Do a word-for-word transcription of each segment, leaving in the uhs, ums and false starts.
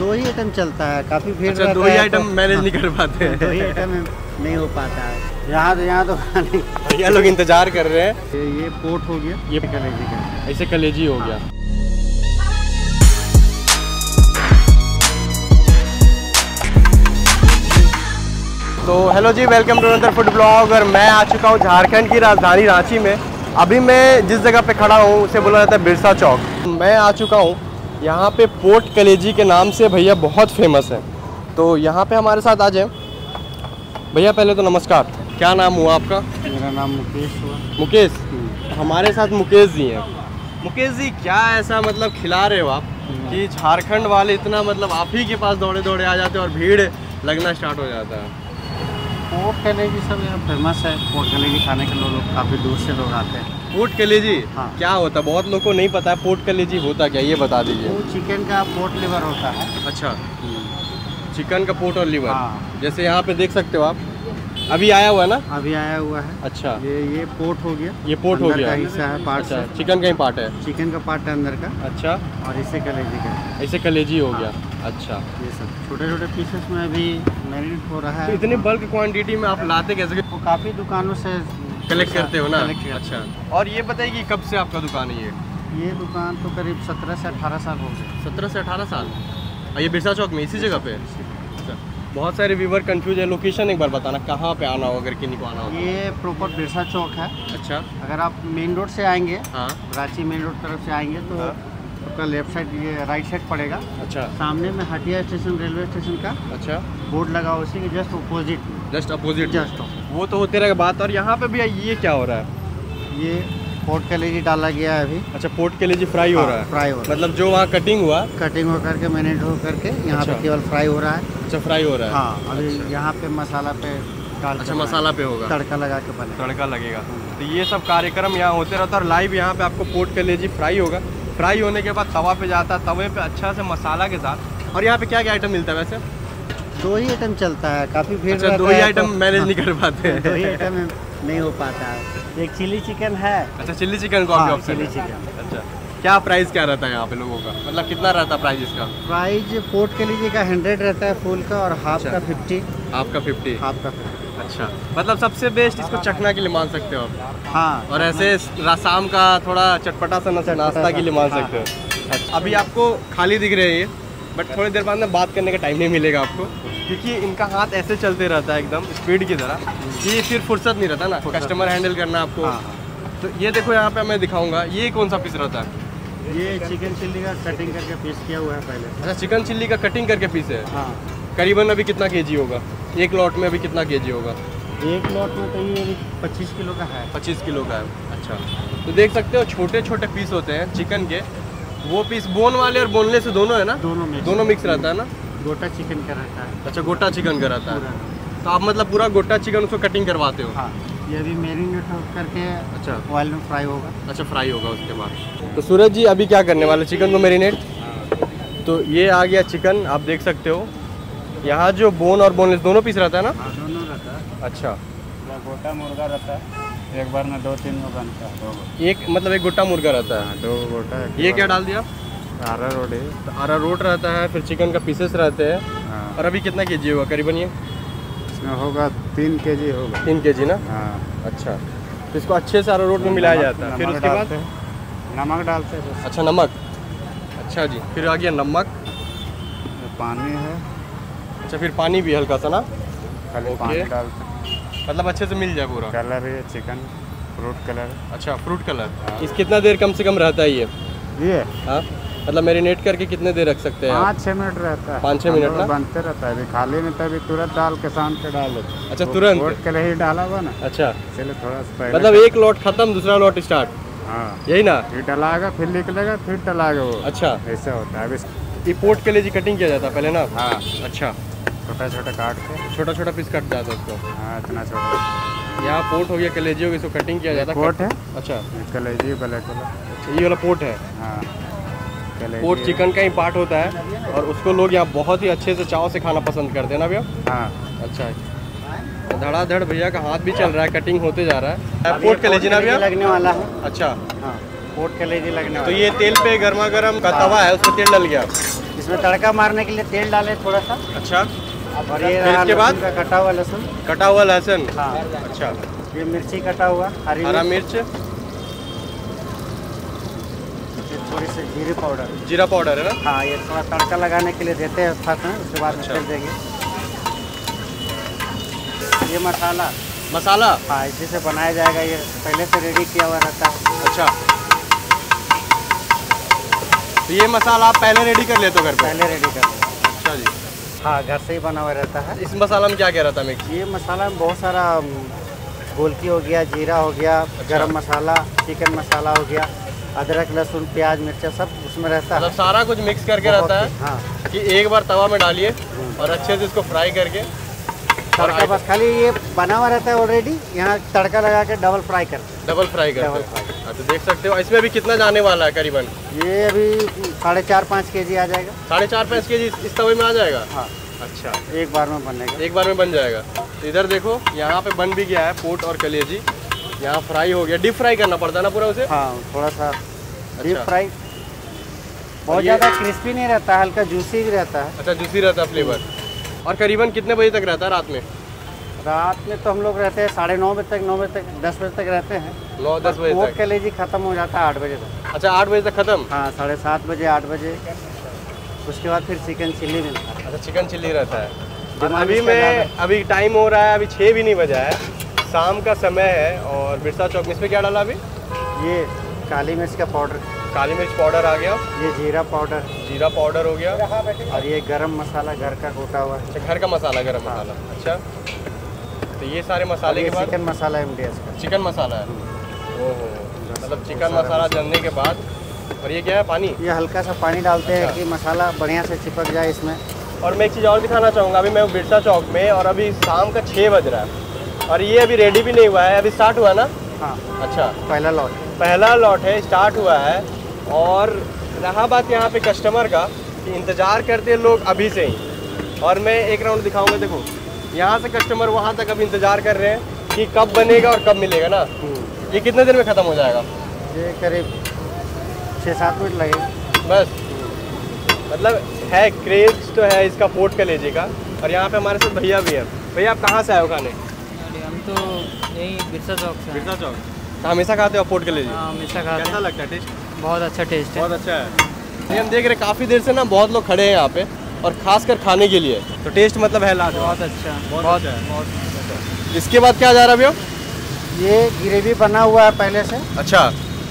दो ही आइटम चलता है, काफ़ी भीड़ अच्छा, रहता दो ही है आइटम तो- मैनेज नहीं कर पाते हैं। दो ही आइटम नहीं हो पाता है यहाँ तो यहाँ तो खाने भैया लोग इंतजार कर रहे हैं। ये ये पोट हो गया, ये कलेजी का, ऐसे कलेजी हो गया। तो हेलो जी, welcome to another food blog. और मैं आ चुका हूँ झारखंड की राजधानी रांची में। अभी मैं जिस जगह पे खड़ा हूँ उसे बोला जाता है बिरसा चौक। मैं आ चुका हूँ यहाँ पे पोट कलेजी के नाम से भैया बहुत फेमस है। तो यहाँ पे हमारे साथ आ जाए। भैया पहले तो नमस्कार, क्या नाम हुआ आपका? मेरा नाम मुकेश हुआ। मुकेश, हमारे साथ मुकेश जी हैं। मुकेश जी, क्या ऐसा मतलब खिला रहे हो आप कि झारखंड वाले इतना मतलब आप ही के पास दौड़े दौड़े आ जाते हैं और भीड़ लगना स्टार्ट हो जाता है? पोट कलेजी सब यहाँ फेमस है। पोट कलेजी खाने के लोग काफ़ी दूर से लोग आते हैं। पोट कलेजी हाँ। क्या होता है? बहुत लोगों को नहीं पता है पोट कलेजी होता क्या, ये बता दीजिए। वो चिकन का पोट लिवर होता है। अच्छा, चिकन का पोट और लिवर। हाँ। जैसे यहाँ पे देख सकते हो आप, अभी आया हुआ है ना? अभी आया हुआ है। अच्छा, ये ये पोट हो गया, ये पोट हो अंदर गया का हिस्सा है, पार्ट अच्छा, है। चिकन का ही पार्ट है। चिकन का पार्ट है अंदर का, अच्छा, और इसे कलेजी का, ऐसे कलेजी हो गया। अच्छा, ये सब छोटे छोटे पीसेस में अभी मैरिनेट हो रहा तो है। इतनी बल्क क्वांटिटी में आप लाते कैसे? वो काफ़ी दुकानों से कलेक्ट करते हो ना? कलेक्ट करते हैं। अच्छा, और ये बताइए कि कब से आपका दुकान है ये? ये दुकान तो करीब सत्रह से अठारह साल हो गए। सत्रह से अठारह साल। और ये बिरसा चौक में इसी जगह पे? अच्छा, बहुत सारे व्यूवर कंफ्यूज है। लोकेशन एक बार बताना, कहाँ पे आना हो अगर किन्हीं को आना हो? ये प्रॉपर बिरसा चौक है। अच्छा, अगर आप मेन रोड से आएंगे, हाँ रांची मेन रोड तरफ से आएंगे तो हाँ। आपका लेफ्ट साइड, ये राइट साइड पड़ेगा। अच्छा सामने में हटिया स्टेशन, रेलवे स्टेशन का अच्छा, बोर्ड लगा, उसी के just opposite just opposite. Just वो तो होते रहेगा बात। और यहाँ पे भी ये क्या हो रहा है? ये पोट कलेजी डाला गया है अभी। अच्छा, पोट कलेजी फ्राई हो रहा है? फ्राई हो रहा है, मतलब जो वहाँ कटिंग हुआ, कटिंग हो करके मैरिनेट हो करके यहाँ अच्छा। पे केवल फ्राई हो रहा है। अच्छा, फ्राई हो रहा है। हाँ, अभी अच्छा। यहाँ पे मसाला पे डाल के अच्छा, बनाया। मसाला पे होगा, तड़का लगा के बने। तड़का लगेगा। तो ये सब कार्यक्रम यहाँ होते रहता है और लाइव यहाँ पे आपको पोट कलेजी फ्राई होगा। फ्राई होने के बाद तवा पे जाता है, तवे पे अच्छा से मसाला के साथ। और यहाँ पे क्या क्या आइटम मिलता है वैसे? दो ही आइटम चलता है, काफ़ी भीड़ अच्छा, रहता दो ही है आइटम तो- मैनेज नहीं कर पाते हैं। दो ही आइटम नहीं हो पाता है। एक चिली चिकन है। अच्छा, चिल्ली चिकन का भी हाँ, ऑप्शन चिली है। चिकन। अच्छा, क्या प्राइस क्या रहता है यहाँ पे लोगों का? मतलब कितना रहता है प्राइस इसका? प्राइस पोट के लीजिए का हंड्रेड रहता है फुल का, और हाफ अच्छा। का फिफ्टी। आपका फिफ्टी? हाफ का फिफ्टी। अच्छा, मतलब सबसे बेस्ट इसको चखना के लिए मान सकते हो आप? हाँ, और ऐसे रा- शाम का थोड़ा चटपटा सा नाश्ता नाश्ता के लिए मान हाँ, सकते हो? अच्छा, अभी आपको खाली दिख रहे हैं ये, बट थोड़ी देर बाद में बात करने का टाइम नहीं मिलेगा आपको, क्योंकि इनका हाथ ऐसे चलते रहता है एकदम स्पीड की तरह कि फिर फुर्सत नहीं रहता ना कस्टमर हैंडल करना आपको। हाँ। तो ये देखो यहाँ पे मैं दिखाऊंगा, ये कौन सा पीस रहता है? ये चिकन चिल्ली का कटिंग करके पीस किया हुआ है पहले। अच्छा, चिकन चिल्ली का कटिंग करके पीस है। हाँ, करीबन अभी कितना केजी होगा एक लॉट में? अभी कितना केजी होगा? एक लॉट में तो ये पच्चीस किलो का है। पच्चीस किलो का है। अच्छा, तो देख सकते हो छोटे छोटे पीस होते हैं चिकन के। वो पीस बोन वाले और बोनलेस दोनों है ना? दोनों मिक्स दोनों मिक्स रहता है ना? गोटा चिकन का रहता है अच्छा, गोटा चिकन का रहता है। पूरा। तो आप मतलब पूरा गोटा चिकन उसको कटिंग करवाते हो? हाँ, ये अभी मैरिनेट करके अच्छा ऑयल में फ्राई होगा। अच्छा, फ्राई होगा उसके बाद। तो सूरज जी अभी क्या करने वाले? चिकन को मैरिनेट। तो ये आ गया चिकन, आप देख सकते हो। यहाँ जो बोन और बोनलेस दोनों पीस रहता है ना? हाँ, दोनों रहता है। अच्छा, गोटा मुर्गा रहता है, एक बार में दो तीन गो बनता है। दो एक मतलब एक गोटा मुर्गा रहता है। दो गोटा। ये क्या डाल दिया? आरा रोटी। तो आरा रोट रहता है, फिर चिकन का पीसेस रहते हैं। हाँ, और अभी कितना केजी होगा करीबन ये? इसमें होगा तीन के जी होगा। तीन केजी ना? हाँ, अच्छा, तो इसको अच्छे से अरारोट में मिलाया जाता है। फिर उसके बाद नमक डालते हैं बस। अच्छा, नमक। अच्छा जी, फिर आ गया नमक। पानी है। अच्छा, फिर पानी भी हल्का सा ना? खाली ओके। पानी डालते हैं। मतलब अच्छे से मिल जाए पूरा। कलर है चिकन फ्रूट कलर। अच्छा, फ्रूट कलर। हाँ। इस कितना देर कम से कम रहता है ये? ये हाँ, मतलब मैरिनेट करके कितने देर रख सकते हैं आप? पाँच छः मिनट रहता है। पाँच छः मिनट ना? बनते रहता है। अभी खाली नहीं था, अभी तुरंत डाल के शाम के डाल देते हैं। अच्छा, तुरंत? वोट के लिए ही डाला हुआ ना, अच्छा, चलिए थोड़ा सा पहले। मतलब एक लॉट खत्म, दूसरा लॉट स्टार्ट, हाँ, यही ना? फिर डलाएगा, फिर निकलेगा, फिर डलाएगा वो। अच्छा, ऐसा होता है। अभी ये पोट के लिए जी कटिंग किया जाता है पहले ना? हाँ, अच्छा, छोटा छोटा काट के। छोटा छोटा पीस कट जाता है उसको। हाँ, इतना छोटा। यहाँ पोट हो गया, कलेजी हो गया, इसको कटिंग किया जाता है। पोट है। अच्छा, कलेजी ब्लैक वाला। अच्छा, ये वाला पोट है। हाँ, कलेजी पोट है। चिकन का ही पार्ट होता है और उसको लोग यहाँ बहुत ही अच्छे से चाव से खाना पसंद करते हैं ना भैया? हाँ, अच्छा, धड़ाधड़ भैया का हाथ भी चल रहा है, कटिंग होते जा रहा है। पोट कलेजी ना भैया? लगने वाला है। अच्छा, हाँ, पोर्ट कलेजी लगने तो वाला। ये तेल पे गर्मा गर्म का तवा है, उस पर तेल डल गया। इसमें तड़का मारने के लिए तेल डाले थोड़ा सा। अच्छा, और ये फिर रहा इसके बाद लहसुन का कटा हुआ लहसुन। कटा हुआ लहसुन। हाँ। अच्छा, ये मिर्ची कटा हुआ, हरी हरा मिर्च, मिर्च, ये थोड़ी सी जीरे पाउडर। जीरा पाउडर है ना। हाँ, ये थोड़ा तड़का लगाने के लिए देते हैं साथ में, उसके बाद अच्छा। तेल देंगे। ये मसाला मसाला। हाँ, इसी से बनाया जाएगा, ये पहले से रेडी किया हुआ रहता है। अच्छा, तो ये मसाला आप पहले रेडी कर लेते हो घर पे? पहले रेडी कर। अच्छा जी। हाँ, घर से ही बना हुआ रहता है। इस मसाला में क्या क्या रहता है मिक्स? ये मसाला में बहुत सारा गोलकी हो गया, जीरा हो गया, गरम मसाला, चिकन मसाला हो गया, अदरक लहसुन प्याज मिर्चा सब उसमें रहता है। मतलब सारा कुछ मिक्स करके रहता है। हाँ, कि एक बार तवा में डालिए और अच्छे से इसको फ्राई करके तड़का बस खाली ये बना हुआ रहता है ऑलरेडी, यहाँ तड़का लगा के डबल फ्राई करते हैं। डबल फ्राई करते हैं। हाँ, तो देख सकते हो इसमें अभी कितना जाने वाला है करीबन? ये अभी साढ़े चार पाँच के जी आ जाएगा। साढ़े चार पाँच के जी इस तवे में आ जाएगा। हाँ, अच्छा, एक बार में बनेगा। एक बार में बन जाएगा। तो इधर देखो, यहाँ पे बन भी गया है पोर्ट और कलेजी। यहाँ फ्राई हो गया। डीप फ्राई करना पड़ता है ना पूरा उसे? हाँ, थोड़ा सा डीप अच्छा। फ्राई। बहुत ज़्यादा क्रिस्पी नहीं रहता है, हल्का जूसी भी रहता है। अच्छा, जूसी रहता है फ्लेवर। और करीबन कितने बजे तक रहता है रात में? रात में तो हम लोग रहते हैं साढ़े नौ बजे तक, नौ बजे तक, दस बजे तक रहते हैं। नौ दस बजे पोर्ट तक। कलेजी खत्म हो जाता है आठ बजे तक। अच्छा, आठ बजे तक खत्म? हाँ, साढ़े सात बजे आठ बजे। उसके बाद फिर चिकन चिल्ली मिलता है। अच्छा, चिकन चिल्ली रहता है। और दिमाग अभी इसका मैं ज़्यादा- अभी टाइम हो रहा है, अभी छः भी नहीं बजा है, शाम का समय है। और बिरसा चौक में इसमें क्या डाला अभी? ये काली मिर्च का पाउडर, काली मिर्च पाउडर आ गया, ये जीरा पाउडर, जीरा पाउडर हो गया, और ये गरम मसाला घर का कूटा हुआ है। अच्छा घर का मसाला, गरम मसाला। अच्छा, तो ये सारे मसाले ये के बाद चिकन मसाला एमडीएस का। चिकन मसाला है। ओहो, मतलब चिकन मसाला डालने के बाद। और ये क्या है? पानी। ये हल्का सा पानी डालते हैं अच्छा। कि मसाला बढ़िया से चिपक जाए इसमें। और मैं एक चीज़ और दिखाना चाहूँगा। अभी मैं हूँ बिरसा चौक में और अभी शाम का छः बज रहा है और ये अभी रेडी भी नहीं हुआ है, अभी स्टार्ट हुआ ना? हाँ, अच्छा, पहला लॉट। पहला लॉट है, स्टार्ट हुआ है। और रहा बात यहाँ पे कस्टमर का कि इंतज़ार करते हैं लोग अभी से ही। और मैं एक राउंड दिखाऊंगा। देखो, यहाँ से कस्टमर वहाँ तक अभी इंतज़ार कर रहे हैं कि कब बनेगा और कब मिलेगा ना। ये कितने देर में ख़त्म हो जाएगा? ये करीब छः सात मिनट लगेगा बस। मतलब है क्रेज तो है इसका पोर्ट कलेजी का। और यहाँ पे हमारे साथ भैया भी है। भैया, आप कहाँ से आए हो खाने? हम तो यही बिरसा चौक से हैं। बिरसा चौक। तो हमेशा खाते हो पोर्ट कलेजी? हाँ, हमेशा खाते कैसा हैं। लगता है टेस्ट? बहुत अच्छा टेस्ट है। बहुत अच्छा है। ये हम देख रहे हैं काफ़ी देर से ना बहुत लोग खड़े हैं यहाँ पे और खासकर खाने के लिए। तो टेस्ट मतलब है लाजवाब। बहुत अच्छा, बहुत बहुत अच्छा है। बहुत अच्छा। इसके बाद क्या जा रहा है भैया? ये ग्रेवी बना हुआ है पहले से। अच्छा,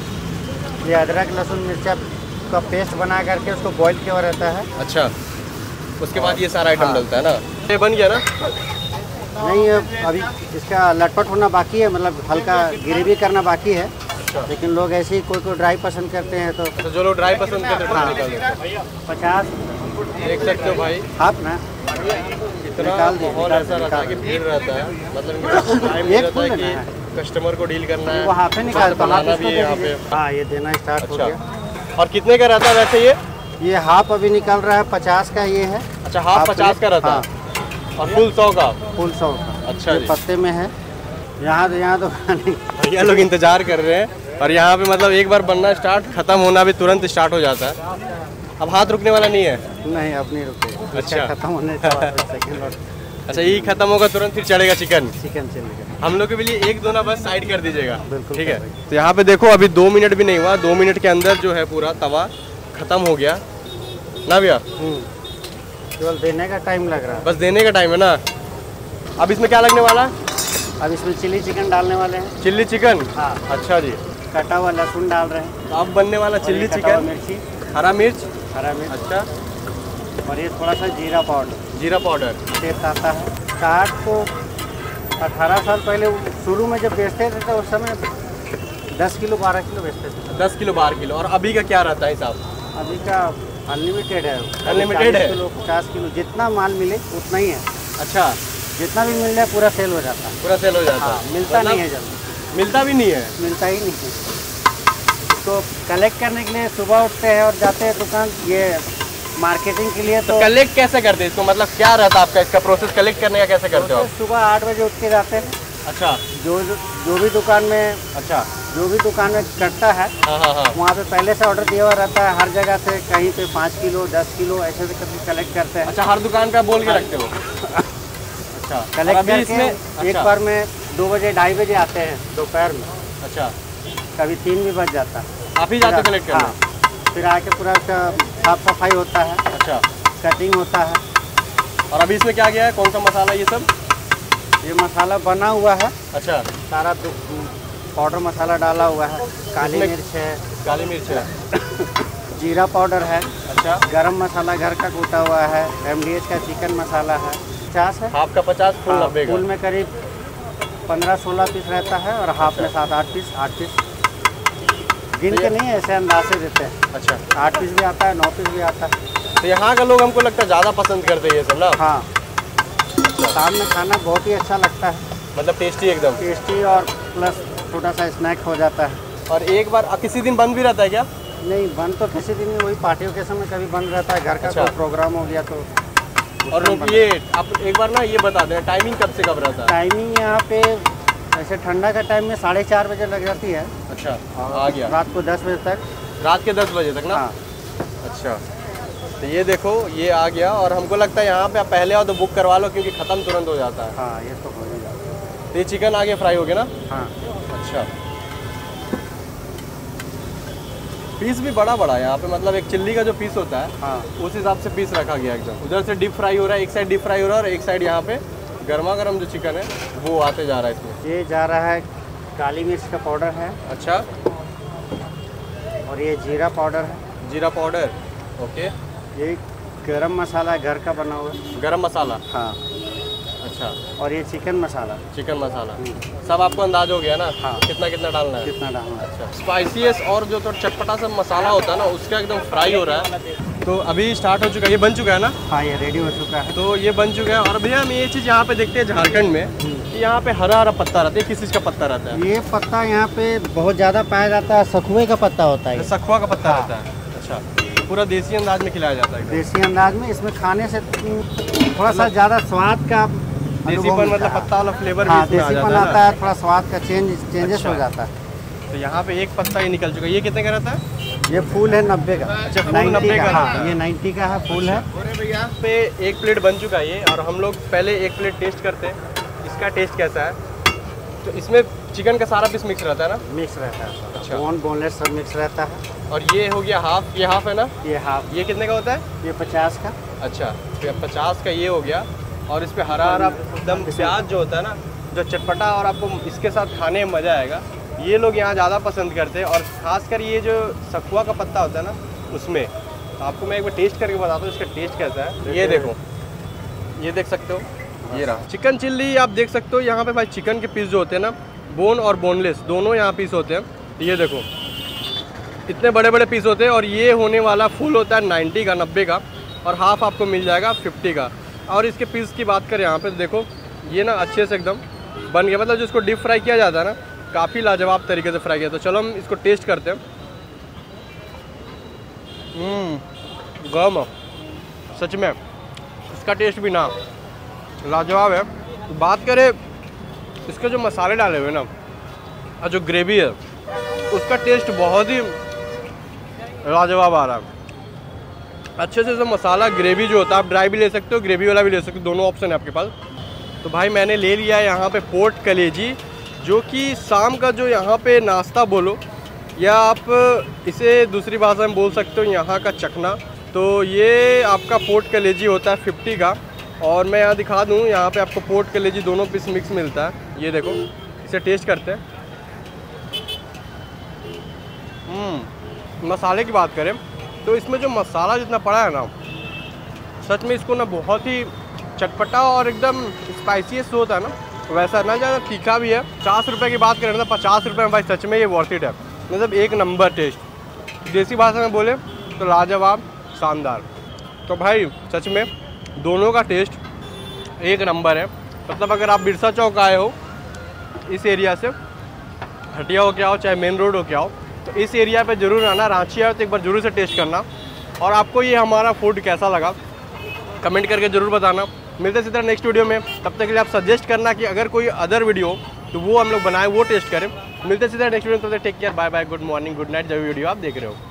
ये अदरक लहसुन मिर्चा का पेस्ट बना करके उसको बॉईल किया हुआ रहता है। अच्छा। उसके बाद ये सारा आइटम हाँ। डलता है ना? ये बन गया ना? नहीं, ये अभी इसका लटपट होना बाकी है, मतलब हल्का ग्रेवी करना बाकी है। अच्छा। लेकिन लोग ऐसे ही कोई कोई ड्राई पसंद करते हैं तो तो जो लोग ड्राई पसंद करते हैं हाँ। वो निकाल देते हैं। पचास देख सकते हो भाई, हाफ ना इतना निकाल दे, माहौल निकाल ऐसा दे, रहता है निकाल कि दे। भीड़ रहता है। मतलब इनके पास टाइम नहीं एक रहता है फुल कि लेना कस्टमर को डील करना है। वो हाफ ही निकाल दो, हाफ बनाना इसको भी है दे यहाँ दीजिए। पे। हाँ, ये देना स्टार्ट हो अच्छा। गया। और कितने का रहता है वैसे ये? ये हाफ अभी निकल रहा है, पचास का ये है। अच्छा, हाफ पचास का रहता हाँ, है और फुल सौ का। फुल सौ का। अच्छा ये जी। पत्ते में है। यहाँ तो यहाँ तो खाने भैया लोग इंतजार कर रहे हैं और यहाँ पे मतलब एक बार बनना स्टार्ट, खत्म होना भी तुरंत स्टार्ट हो जाता है। अब हाथ रुकने वाला नहीं है। नहीं, अब नहीं रुके। अच्छा। खत्म होने के बाद सेकंड लॉट अच्छा, ये खत्म होगा तुरंत फिर चढ़ेगा चिकन। Chicken chilli. हम लोग के लिए एक दो ना बस साइड कर दीजिएगा। बिल्कुल ठीक है। कर देंगे। तो यहाँ पे देखो, अभी दो मिनट भी नहीं हुआ, दो मिनट के अंदर जो है पूरा तवा खत्म हो गया ना भैया? केवल देने का टाइम लग रहा है। बस देने का टाइम है ना। अब इसमें क्या लगने वाला है? अब इसमें चिली चिकन डालने वाले हैं। Chilli chicken. हाँ, अच्छा जी। कटा हुआ लहसुन डाल रहे हैं। तो अब बनने वाला और चिल्ली ये कटा हुआ चिकन, मिर्ची, हरा मिर्च। हरा मिर्च, अच्छा, और ये थोड़ा सा जीरा पाउडर। जीरा पाउडर। टेस्ट आता है। चाट को अठारह साल पहले शुरू में जब बेचते थे तो उस समय दस किलो बारह किलो बेचते थे। दस किलो बारह किलो। और अभी का क्या रहता है हिसाब? अभी का अनलिमिटेड है। Unlimited है? चालीस किलो पचास किलो जितना माल मिले उतना ही है। अच्छा, जितना भी मिल जाए पूरा सेल हो जाता है। पूरा सेल हो जाता हाँ, है? मिलता मतलब नहीं है जल्दी। मिलता भी नहीं है। मिलता ही नहीं है। इसको कलेक्ट करने के लिए सुबह उठते हैं और जाते हैं दुकान, ये मार्केटिंग के लिए। तो तो कलेक्ट कैसे करते हैं इसको? मतलब क्या रहता है आपका इसका प्रोसेस, कलेक्ट करने का कैसे करते हो आप? सुबह आठ बजे उठ के जाते हैं। अच्छा। जो जो भी दुकान में अच्छा। जो भी दुकान में कटता है हाँ हाँ हाँ। वहाँ पे पहले से ऑर्डर दिया हुआ रहता है। हर जगह से कहीं पे पाँच किलो दस किलो ऐसे से करके कलेक्ट करते हैं। अच्छा, हर दुकान पे आप बोल के रखते हो? अच्छा, और कलेक्ट अभी करके इसमें एक अच्छा, बार में दो बजे ढाई बजे आते हैं दोपहर में। अच्छा, कभी तीन भी बज जाता है। आप ही जाते कलेक्ट करने? हाँ, फिर आके पूरा उसका साफ सफाई होता है, अच्छा, कटिंग होता है। और अभी इसमें क्या गया है, कौन सा मसाला ये सब? ये मसाला बना हुआ है, अच्छा, सारा पाउडर मसाला डाला हुआ है। काली इसमें- मिर्च है, काली मिर्च है, जीरा पाउडर है, अच्छा, गरम मसाला घर का कूटा हुआ है, एमडीएच का चिकन मसाला है। पचास है, हाफ का पचास, फुल हाँ, नब्बे का। फुल में करीब पंद्रह सोलह पीस रहता है और हाफ में सात आठ पीस आठ पीस गिन तो के ये- नहीं है, ऐसे अंदाज से देते हैं। अच्छा, आठ पीस भी आता है, नौ पीस भी आता है। तो यहाँ का लोग हमको लगता है ज़्यादा पसंद करते हैं ये सब ना? हाँ, शाम में खाना बहुत ही अच्छा लगता है, मतलब टेस्टी एकदम। टेस्टी और प्लस छोटा सा स्नैक हो जाता है। और एक बार किसी दिन बंद भी रहता है क्या? नहीं, बंद तो किसी दिन नहीं, वही पार्टी ओकेशन में कभी बंद रहता है। घर का अच्छा। कोई प्रोग्राम हो गया तो और उसमें बंद। ये आप एक बार ना ये बता दें, टाइमिंग कब से कब रहता है? टाइमिंग यहाँ पे ऐसे ठंडा का टाइम में साढ़े चार बजे लग जाती है, अच्छा, आ गया रात को दस बजे तक। रात के दस बजे तक ना? हाँ, अच्छा, तो ये देखो ये आ गया। और हमको लगता है यहाँ पे आप पहले आओ तो बुक करवा लो, क्योंकि ख़त्म तुरंत हो जाता है। हाँ, ये तो हो ही जाता है। तो ये चिकन आगे फ्राई हो गया ना? हाँ, अच्छा, पीस भी बड़ा बड़ा है यहाँ पे, मतलब एक चिल्ली का जो पीस होता है हाँ, उस हिसाब से पीस रखा गया एकदम। उधर से डीप फ्राई हो रहा है, एक साइड डीप फ्राई हो रहा है और एक साइड यहाँ पे गर्मा गर्म जो चिकन है वो आते जा रहा है इसमें। ये जा रहा है, काली मिर्च का पाउडर है अच्छा, और ये जीरा पाउडर है। जीरा पाउडर, ओके, ये गरम मसाला घर का बना हुआ है। गरम मसाला, हाँ, अच्छा, और ये चिकन मसाला। चिकन मसाला, सब आपको अंदाज हो गया ना? हाँ। कितना कितना डालना है? कितना डालना है? अच्छा, स्पाइसीएस और जो तो चटपटा सा मसाला होता है ना उसका एकदम फ्राई हो रहा है। तो अभी स्टार्ट हो चुका है, ये बन चुका है ना? हाँ, ये रेडी हो चुका है। तो ये बन चुका है। और भैया हम ये चीज़ यहाँ पे देखते हैं झारखंड में कि यहाँ पे हरा हरा पत्ता रहता है, किस चीज़ का पत्ता रहता है? ये पत्ता यहाँ पे बहुत ज़्यादा पाया जाता है, सखुए का पत्ता होता है ये। सखुआ का पत्ता हाँ। रहता है। अच्छा, पूरा देसी अंदाज में खिलाया जाता है एकदम। देसी अंदाज में इसमें खाने से थोड़ा सा ज़्यादा स्वाद का अनुभव देसीपन मिलता मतलब है। पत्ता वाला फ्लेवर भी हाँ, इसमें आ देसीपन जाता है आता ना? है, थोड़ा स्वाद का चेंज चेंजेस अच्छा। हो जाता है। तो यहाँ पे एक पत्ता ही निकल चुका है। ये कितने का रहता है? ये फूल है नब्बे का। अच्छा, फूल नब्बे नब्बे का का, रहता हाँ, है। ये नब्बे का है, फूल है। यहाँ पे एक प्लेट बन चुका है ये, और हम लोग पहले एक प्लेट टेस्ट करते हैं इसका टेस्ट कैसा है। तो इसमें चिकन का सारा पीस मिक्स रहता है ना? मिक्स रहता है, अच्छा। बोन बोनलेस सब मिक्स रहता है। और ये हो गया हाफ, ये हाफ है ना? ये हाफ, ये कितने का होता है? ये पचास का। अच्छा, तो पचास का ये हो गया। और इस पे हरा हरा एकदम प्याज जो होता है ना, जो चटपटा, और आपको इसके साथ खाने में मज़ा आएगा। ये लोग यहाँ ज़्यादा पसंद करते हैं, और ख़ासकर ये जो सखुआ का पत्ता होता है ना उसमें। तो आपको मैं एक बार टेस्ट करके बताता हूँ इसका टेस्ट कैसा है। ये देखो, ये देख सकते हो, ये रहा चिकन चिल्ली। आप देख सकते हो यहाँ पे भाई चिकन के पीस जो होते हैं ना, बोन और बोनलेस दोनों यहाँ पीस होते हैं। तो ये देखो इतने बड़े बड़े पीस होते हैं। और ये होने वाला फुल होता है नाइन्टी का, नब्बे का, और हाफ आपको मिल जाएगा फिफ्टी का। और इसके पीस की बात करें यहाँ पे तो देखो ये ना अच्छे से एकदम बन गया, मतलब जिसको डीप फ्राई किया जाता है ना, काफ़ी लाजवाब तरीके से फ्राई किया। तो चलो हम इसको टेस्ट करते हैं। हम्म, गम सच में इसका टेस्ट भी ना लाजवाब है। बात करें इसके जो मसाले डाले हुए ना और जो ग्रेवी है उसका टेस्ट बहुत ही लाजवाब आ रहा है। अच्छे से सब मसाला, ग्रेवी जो होता है आप ड्राई भी ले सकते हो, ग्रेवी वाला भी ले सकते हो, दोनों ऑप्शन है आपके पास। तो भाई मैंने ले लिया है यहाँ पे पोर्ट कलेजी, जो कि शाम का जो यहाँ पे नाश्ता बोलो, या आप इसे दूसरी भाषा में बोल सकते हो यहाँ का चखना। तो ये आपका पोर्ट कलेजी होता है फिफ्टी का। और मैं यहाँ दिखा दूँ, यहाँ पे आपको पोर्ट कलेजी दोनों पीस मिक्स मिलता है। ये देखो, इसे टेस्ट करते हैं। हम्म, मसाले की बात करें तो इसमें जो मसाला जितना पड़ा है ना, सच में इसको ना बहुत ही चटपटा और एकदम स्पाइसीएस होता है ना, वैसा ना ज़्यादा तीखा भी है। पचास रुपये की बात करें ना, पचास रुपये में भाई सच में ये वर्थ इट है, मतलब एक नंबर टेस्ट। देसी भाषा में बोले तो लाजवाब, शानदार। तो भाई सच में दोनों का टेस्ट एक नंबर है। मतलब अगर आप बिरसा चौक आए हो इस एरिया से, हटिया हो के आओ चाहे मेन रोड हो के आओ, तो इस एरिया पे ज़रूर आना। रांची आओ तो एक बार ज़रूर से टेस्ट करना। और आपको ये हमारा फूड कैसा लगा कमेंट करके ज़रूर बताना। मिलते सीधे नेक्स्ट वीडियो में, तब तक के लिए आप सजेस्ट करना कि अगर कोई अदर वीडियो तो वो हम लोग बनाए, वो टेस्ट करें। मिलते सीधा नेक्स्ट वीडियो में, तो take care, bye bye, good morning, good night, जब वीडियो आप देख रहे हो।